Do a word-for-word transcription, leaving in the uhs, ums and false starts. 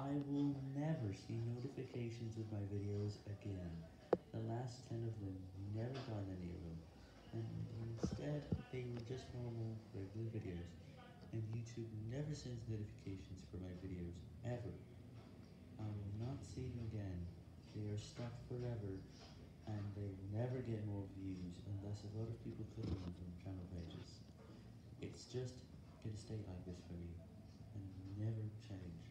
I will never see notifications of my videos again. The last ten of them never got any of them, and instead they were just normal, regular videos, and YouTube never sends notifications for my videos, ever. I will not see them again. They are stuck forever, and they never get more views unless a lot of people click on them from channel pages. It's just gonna stay like this for me, and never change.